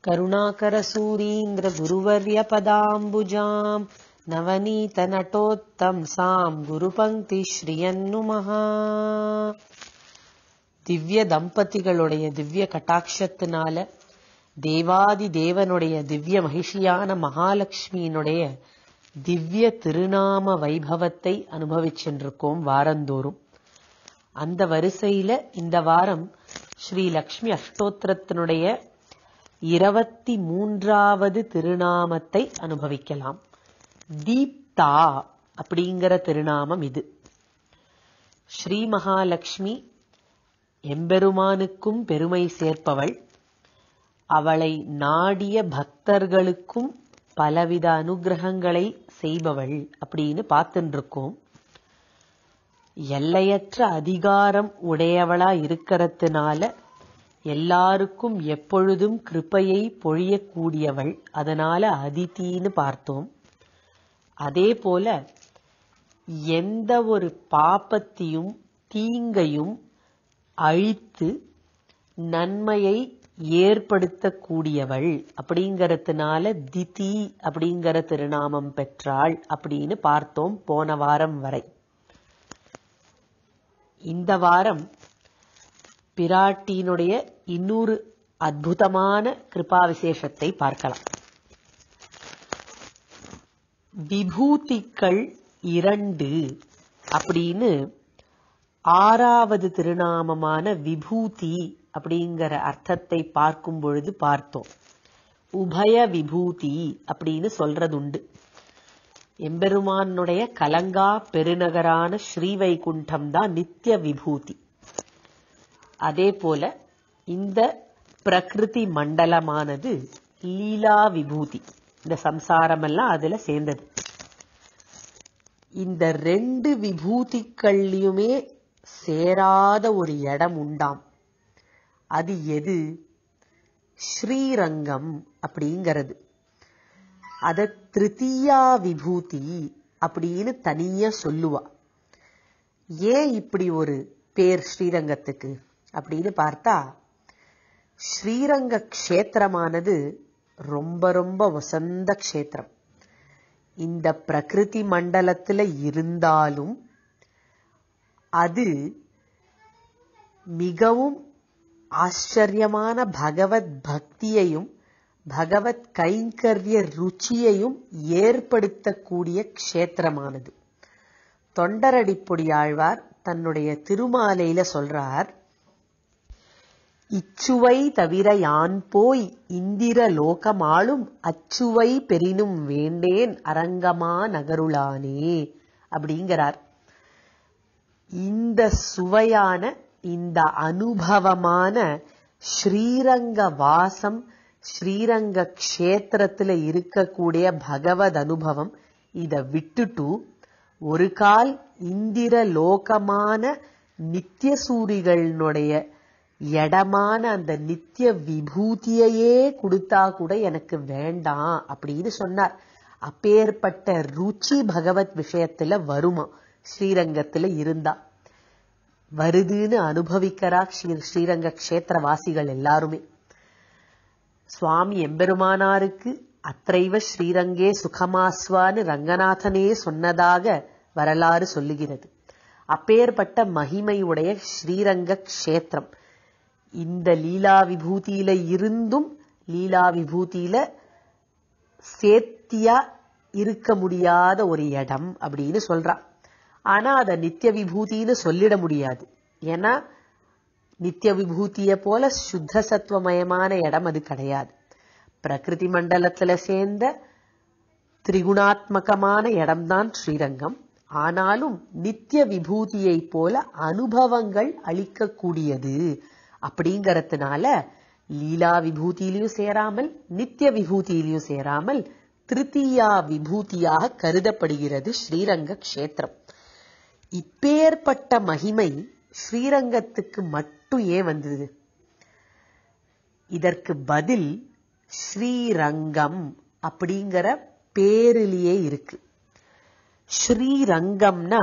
करुणाकरसूरीन्द्र गुरुवर्यपदाम्बुजाम् नवनीतनटोत्तंसाम् गुरुपङ्क्तिश्रियन्नुमः. திவ்ய தம்பதிகளுடைய திவ்ய கட்டாட்சத்தினால தேவாதி தேவனுடைய திவ்ய மகிஷியான மகாலட்சுமியினுடைய திவ்ய திருநாம வைபவத்தை அனுபவிச்சென்றிருக்கோம் வாரந்தோறும். அந்த வரிசையில இந்த வாரம் ஸ்ரீ லக்ஷ்மி அஷ்டோத்திரத்தினுடைய 23வது திருநாமத்தை அனுபவிக்கலாம். தீப்தா அப்படிங்கிற திருநாமம் இது. ஸ்ரீ மகாலட்சுமி எம்பெருமானுக்கும் பெருமை சேர்ப்பவள், அவளை நாடிய பக்தர்களுக்கும் பலவித அனுகிரகங்களை செய்பவள் அப்படின்னு பார்த்துட்டு இருக்கோம். எல்லையற்ற அதிகாரம் உடையவளா இருக்கிறதுனால எல்லாருக்கும் எப்பொழுதும் கிருபையை பொழியக்கூடியவள், அதனால அதித்தின்னு பார்த்தோம். அதே போல எந்த ஒரு பாபத்தையும் தீங்கையும் அழித்து நன்மையை ஏற்படுத்தக்கூடியவள் அப்படிங்கறதுனால திதி அப்படிங்கிற திருநாமம் பெற்றாள் அப்படின்னு பார்த்தோம் போன வாரம் வரை. இந்த வாரம் பிராட்டியினுடைய இன்னொரு அற்புதமான கிருபா விசேஷத்தை பார்க்கலாம். விபூதிகள் 2 அப்படின்னு 6வது திருநாமமான விபூதி அப்படிங்கிற அர்த்தத்தை பார்க்கும் பொழுது பார்த்தோம். உபய விபூதி அப்படின்னு சொல்றதுண்டு. எம்பெருமானுடைய கலங்கா பெருநகரான ஸ்ரீவைகுண்டம் தான் நித்திய விபூதி. அதே போல இந்த பிரகிருதி மண்டலமானது லீலா விபூதி. இந்த சம்சாரம் எல்லாம் அதுல சேர்ந்தது. இந்த 2 விபூதிகள்லயுமே சேராத ஒரு இடம் உண்டாம். அது எது? ஸ்ரீரங்கம் அப்படிங்கிறது. அத திருத்தீயா விபூதி அப்படின்னு தனியா சொல்லுவா. ஏன் இப்படி ஒரு பேர் ஸ்ரீரங்கத்துக்கு அப்படின்னு பார்த்தா, ஸ்ரீரங்க க்ஷேத்திரமானது ரொம்ப ரொம்ப வசந்த க்ஷேத்திரம். இந்த பிரகிருதி மண்டலத்துல இருந்தாலும் அது மிகவும் ஆச்சரியமான பகவத் பக்தியையும் பகவத் கைங்கரிய ருச்சியையும் ஏற்படுத்தக்கூடிய க்ஷேத்திரமானது. தொண்டரடிப்பொடியாழ்வார் தன்னுடைய திருமாலையில சொல்றார், இச்சுவை தவிர யான் போய் இந்திர லோகமாளும் அச்சுவை பெரினும் வேண்டேன் அரங்கமா நகருளானே அப்படிங்கிறார். இந்த சுவையான இந்த அனுபவமான ஸ்ரீரங்க வாசம், ஸ்ரீரங்க க்ஷேத்திரத்துல இருக்கக்கூடிய பகவத் அனுபவம், இத விட்டுட்டு ஒரு கால் இந்திர லோகமான நித்திய சூரிகளுடைய இடமான அந்த நித்திய விபூதியையே கொடுத்தா கூட எனக்கு வேண்டாம் அப்படின்னு சொன்னார். அப்பேற்பட்ட ருச்சி பகவத் விஷயத்துல வருமா ஸ்ரீரங்கத்துல இருந்தா? வருதுன்னு அனுபவிக்கிறா ஸ்ரீரங்க க்ஷேத்திரவாசிகள் எல்லாருமே. சுவாமி எம்பெருமானாருக்கு அத்ரைவ ஸ்ரீரங்கே சுகமாஸ்வான்னு ரங்கநாதனே சொன்னதாக வரலாறு சொல்லுகிறது. அப்பேற்பட்ட மகிமையுடைய ஸ்ரீரங்க க்ஷேத்திரம் இந்த லீலா விபூதியில இருந்தும் லீலா விபூதியில சேர்த்தியா இருக்க முடியாத ஒரு இடம் அப்படின்னு சொல்றா. ஆனா அத நித்திய விபூதின்னு சொல்லிட முடியாது. ஏன்னா நித்திய விபூதிய போல சுத்த சத்துவமயமான இடம் அது கிடையாது. பிரகிருதி மண்டலத்துல சேர்ந்த திரிகுணாத்மகமான இடம்தான் ஸ்ரீரங்கம். ஆனாலும் நித்திய விபூதியை போல அனுபவங்கள் அளிக்கக்கூடியது அப்படிங்கறதுனால லீலா விபூதியிலையும் சேராமல் நித்திய விபூதியிலையும் சேராமல் திருத்தீயா விபூதியாக கருதப்படுகிறது ஸ்ரீரங்க க்ஷேத்திரம். இப்பேற்பட்ட மகிமை ஸ்ரீரங்கத்துக்கு மட்டும் ஏன் வந்தது? இதற்கு பதில் ஸ்ரீரங்கம் அப்படிங்கிற பேரிலேயே இருக்கு. ஸ்ரீரங்கம்னா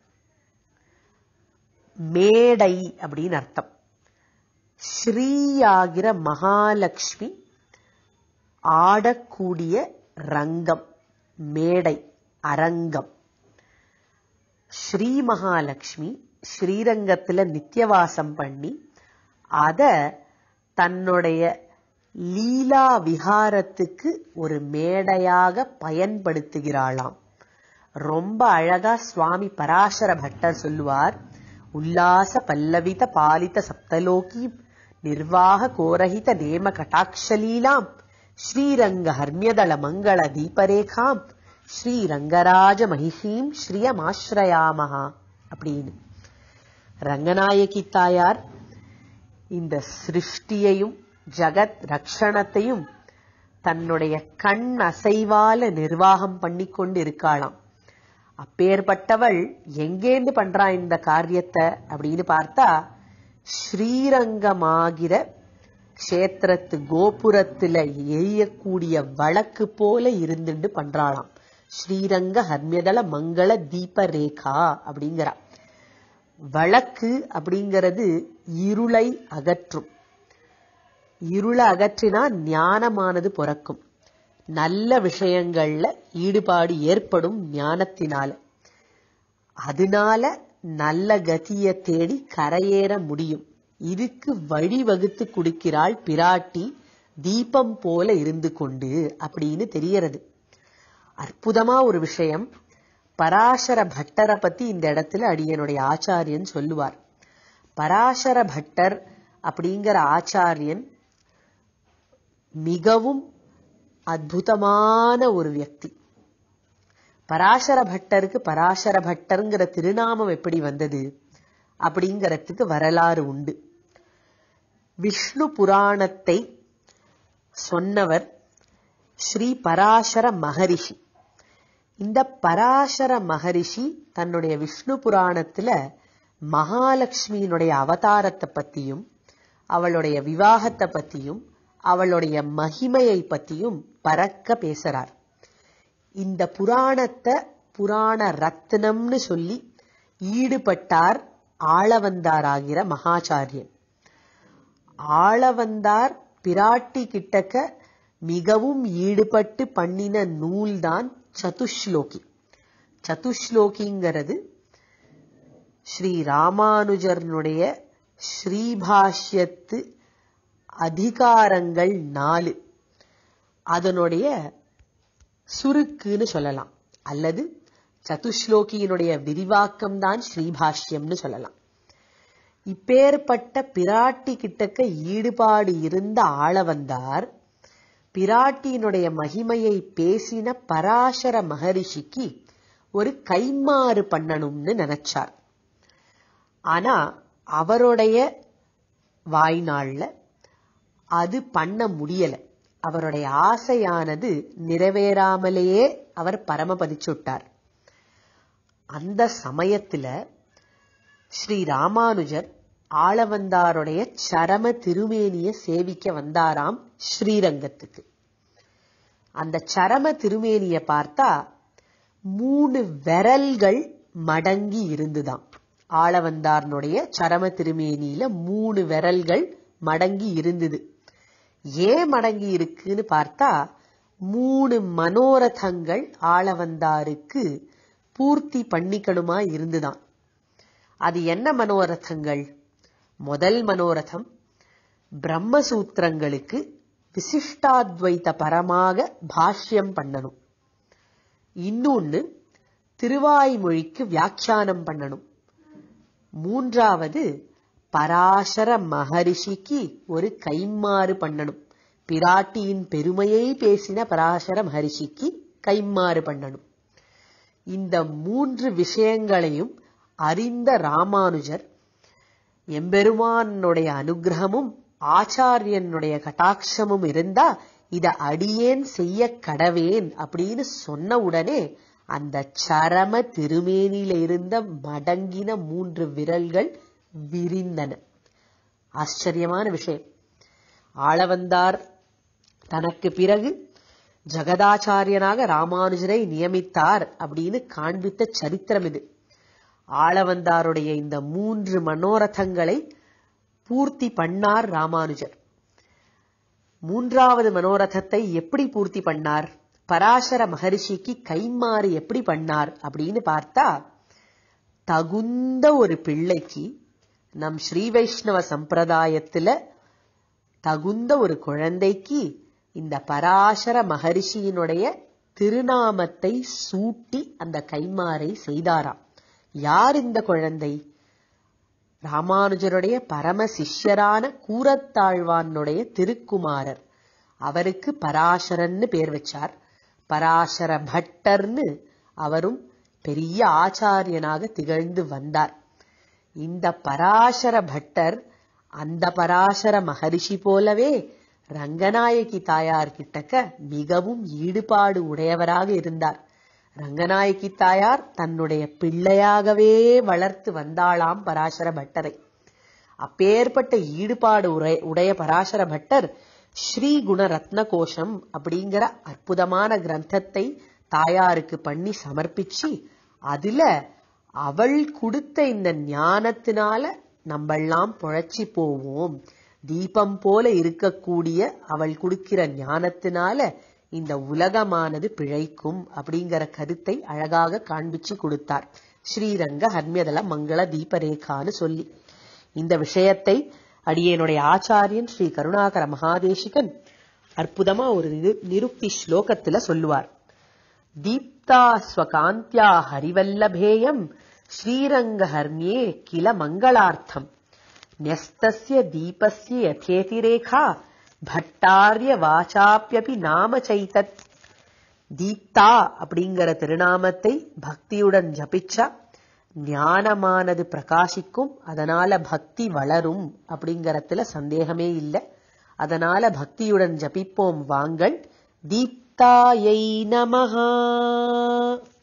மேடை அப்படின்னு அர்த்தம். ஸ்ரீயாகிற மகாலட்சுமி ஆடக்கூடிய ரங்கம், மேடை, அரங்கம். ஸ்ரீ மகாலட்சுமி ஸ்ரீரங்கத்துல நித்தியவாசம் பண்ணி அத தன்னுடைய லீலா விஹாரத்துக்கு ஒரு மேடையாக பயன்படுத்துகிறாளாம். ரொம்ப அழகா சுவாமி பராசர பட்டர் சொல்லுவார், உல்லாச பல்லவித பாலித சப்தலோகி நிர்வாக கோரஹித நேம கட்டாட்சலீலாம் ஸ்ரீரங்க ஹர்மியதள மங்கள தீபரேகாம் ஸ்ரீரங்கராஜ மகிஷீம் ஸ்ரீயமாஸ்ரயாமஹா அப்படின்னு. ரங்கநாயகி தாயார் இந்த சிருஷ்டியையும் ஜகத் ரக்ஷணத்தையும் தன்னுடைய கண் அசைவால நிர்வாகம் பண்ணி கொண்டு இருக்காளாம். அப்பேற்பட்டவள் எங்கேந்து பண்றா இந்த காரியத்தை அப்படின்னு பார்த்தா, ஸ்ரீரங்கமாகிற கஷேத்திரத்து கோபுரத்துல எரியக்கூடிய வழக்கு போல இருந்துட்டு பண்றாளாம். ஸ்ரீரங்க ஹர்மியதள மங்கள தீபரேகா அப்படிங்கிறா. வழக்கு அப்படிங்கிறது இருளை அகற்றும். இருளை அகற்றினா ஞானமானது பிறக்கும். நல்ல விஷயங்கள்ல ஈடுபாடு ஏற்படும் ஞானத்தினால. அதனால நல்ல கதிய தேடி கரையேற முடியும். இதுக்கு வழிவகுத்து கொடுக்கிறாள் பிராட்டி தீபம் போல இருந்து கொண்டு அப்படின்னு தெரியறது. அற்புதமா ஒரு விஷயம், பராசர பட்டரை பத்தி இந்த இடத்துல அடியனுடைய ஆச்சாரியன் சொல்லுவார். பராசர பட்டர் அப்படிங்கிற ஆச்சாரியன் மிகவும் அற்புதமான ஒரு வியக்தி. பராசர பட்டருக்கு பராசர பட்டர்ங்கிற திருநாமம் எப்படி வந்தது அப்படிங்கிறதுக்கு வரலாறு உண்டு. விஷ்ணு புராணத்தை சொன்னவர் ஸ்ரீ பராசர மகரிஷி. இந்த பராசர மகரிஷி தன்னுடைய விஷ்ணு புராணத்துல மகாலட்சுமியினுடைய அவதாரத்தை பத்தியும் அவளுடைய விவாகத்தை பத்தியும் அவளுடைய மகிமையை பத்தியும் பறக்க பேசுறார். இந்த புராணத்தை புராண ரத்னம்னு சொல்லி ஈடுபட்டார் ஆளவந்தாராகிற மகாச்சாரியன். ஆளவந்தார் பிராட்டி கிட்டக்க மிகவும் ஈடுபட்டு பண்ணின நூல்தான் சதுஷ்லோகி. சதுஷ்லோகிங்கிறது ஸ்ரீ ராமானுஜர்னுடைய ஸ்ரீபாஷ்யத்து அதிகாரங்கள் 4, அதனுடைய சுருக்குன்னு சொல்லலாம். அல்லது சதுஷ்லோகியினுடைய விரிவாக்கம் தான் ஸ்ரீபாஷ்யம்னு சொல்லலாம். இப்பேற்பட்ட பிராட்டி கிட்டக்க ஈடுபாடு இருந்த ஆளவந்தார் பிராட்டியினுடைய மகிமையை பேசின பராசர மகரிஷிக்கு ஒரு கைமாறு பண்ணணும்னு நினைச்சார். ஆனா அவருடைய வாய்நாள்ல அது பண்ண முடியல. அவருடைய ஆசையானது நிறைவேறாமலேயே அவர் பரமபதிச்சுட்டார். அந்த சமயத்துல ஸ்ரீ ராமானுஜர் ஆளவந்தாருடைய சரம திருமேனிய சேவிக்க வந்தாராம் ஸ்ரீரங்கத்துக்கு. அந்த சரம திருமேனிய பார்த்தா 3 விரல்கள் மடங்கி இருந்துதான். ஆளவந்தாருடைய சரம திருமேனியில 3 விரல்கள் மடங்கி இருந்தது. ஏன் மடங்கி இருக்குன்னு பார்த்தா 3 மனோரதங்கள் ஆளவந்தாருக்கு பூர்த்தி பண்ணிக்கணுமா இருந்துதான். அது என்ன மனோரதங்கள்? முதல் மனோரதம் பிரம்மசூத்திரங்களுக்கு விசிஷ்டாத்வைத பரமாக பாஷ்யம் பண்ணணும். இன்னொன்னு திருவாய்மொழிக்கு வியாக்கியானம் பண்ணணும். மூன்றாவது பராசர மகரிஷிக்கு ஒரு கைமாறு பண்ணணும். பிராட்டியின் பெருமையை பேசின பராசர மகரிஷிக்கு கைமாறு பண்ணணும். இந்த 3 விஷயங்களையும் அறிந்த ராமானுஜர் எம்பெருமானுடைய அனுகிரகமும் ஆச்சாரியனுடைய கட்டாட்சமும் இருந்தா இத அடியேன் செய்ய கடவேன் அப்படின்னு சொன்ன உடனே அந்த சரம திருமேனியில இருந்த மடங்கின 3 விரல்கள் விரிந்தன. ஆச்சரியமான விஷயம். ஆளவந்தார் தனக்கு பிறகு ஜகதாச்சாரியனாக ராமானுஜரை நியமித்தார் அப்படின்னு காண்பித்த சரித்திரம் இது. ஆளவந்தாருடைய இந்த 3 மனோரதங்களை பூர்த்தி பண்ணார் ராமானுஜர். மூன்றாவது மனோரதத்தை எப்படி பூர்த்தி பண்ணார், பராசர மகரிஷிக்கு கைமாறு எப்படி பண்ணார் அப்படின்னு பார்த்தா, தகுந்த ஒரு பிள்ளைக்கு நம் ஸ்ரீ வைஷ்ணவ சம்பிரதாயத்துல தகுந்த ஒரு குழந்தைக்கு இந்த பராசர மகரிஷியினுடைய திருநாமத்தை சூட்டி அந்த கைமாறை செய்தாராம். யார் இந்த குழந்தை? ராமானுஜருடைய பரம சிஷ்யரான கூரத்தாழ்வானுடைய திருக்குமாரர். அவருக்கு பராசரன்னு பேர் வச்சார். பராசர பட்டர்னு அவரும் பெரிய ஆச்சாரியனாக திகழ்ந்து வந்தார். இந்த பராசர பட்டர் அந்த பராசர மகரிஷி போலவே ரங்கநாயகி தாயார் கிட்டக்க மிகவும் ஈடுபாடு உடையவராக இருந்தார். ரங்கநாயகி தாயார் தன்னுடைய பிள்ளையாகவே வளர்த்து வந்தாளாம் பராசர பட்டரை. அப்பேற்பட்ட ஈடுபாடு உடைய பராசர பட்டர் ஸ்ரீ குண ரத்ன கோஷம் அப்படிங்கிற அற்புதமான கிரந்தத்தை தாயாருக்கு பண்ணி சமர்ப்பிச்சு, அதுல அவள் கொடுத்த இந்த ஞானத்தினால நம்மெல்லாம் பொழைச்சி போவோம், தீபம் போல இருக்கக்கூடிய அவள் கொடுக்கிற ஞானத்தினால இந்த உலகமானது பிழைக்கும் அப்படிங்கிற கருத்தை அழகாக காண்பிச்சு கொடுத்தார். ஸ்ரீரங்க ஹர்மியதள மங்கள தீபரேகான்னு சொல்லி இந்த விஷயத்தை அடியேனுடைய ஆச்சாரியன் ஸ்ரீ கருணாகர மகாதேசிகன் அற்புதமா ஒரு நிருக்தி ஸ்லோகத்துல சொல்லுவார். தீப்தா ஸ்வகாந்தியா ஹரிவல்லபேயம் ஸ்ரீரங்க ஹர்மியே கில மங்களார்த்தம் ன்யஸ்தஸ்ய தீபஸ்ய யதேதிரேகா பட்டார்ய வாசாப்யபி நாம சைதத். தீப்தா அப்படிங்கிற திருநாமத்தை பக்தியுடன் ஜபிச்சா ஞானமானது பிரகாசிக்கும், அதனால பக்தி வளரும் அப்படிங்கறதுல சந்தேகமே இல்லை. அதனால பக்தியுடன் ஜபிப்போம் வாங்கள். தீப்தாயை நமஹ.